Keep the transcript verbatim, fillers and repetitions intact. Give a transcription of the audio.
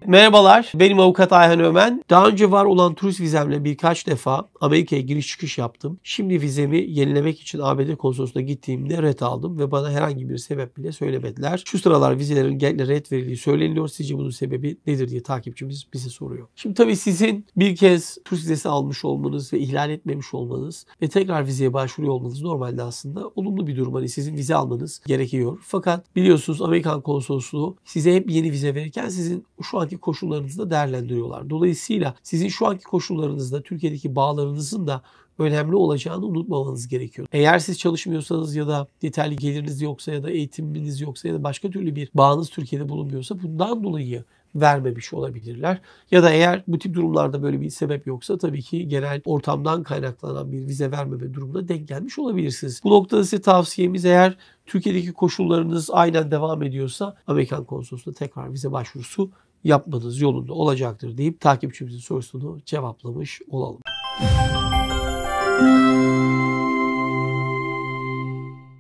Merhabalar, benim avukat Ayhan Ömen. Daha önce var olan turist vizemle birkaç defa Amerika'ya giriş çıkış yaptım. Şimdi vizemi yenilemek için A B D konsolosluğuna gittiğimde ret aldım ve bana herhangi bir sebep bile söylemediler. Şu sıralar vizelerin genellikle ret verildiği söyleniyor. Sizce bunun sebebi nedir diye takipçimiz bize soruyor. Şimdi tabii sizin bir kez turist vizesi almış olmanız ve ihlal etmemiş olmanız ve tekrar vizeye başvuruyor olmanız normalde aslında olumlu bir durum. Hani sizin vize almanız gerekiyor. Fakat biliyorsunuz Amerikan konsolosluğu size hep yeni vize verirken sizin şu anki koşullarınızı da değerlendiriyorlar. Dolayısıyla sizin şu anki koşullarınızda Türkiye'deki bağlarınızın da önemli olacağını unutmamanız gerekiyor. Eğer siz çalışmıyorsanız ya da yeterli geliriniz yoksa ya da eğitiminiz yoksa ya da başka türlü bir bağınız Türkiye'de bulunmuyorsa bundan dolayı vermemiş olabilirler. Ya da eğer bu tip durumlarda böyle bir sebep yoksa tabii ki genel ortamdan kaynaklanan bir vize vermeme durumuna denk gelmiş olabilirsiniz. Bu noktada size tavsiyemiz, eğer Türkiye'deki koşullarınız aynen devam ediyorsa Amerikan konsolosluğuna tekrar vize başvurusu yapmanız yolunda olacaktır deyip takipçimizin sorusunu cevaplamış olalım.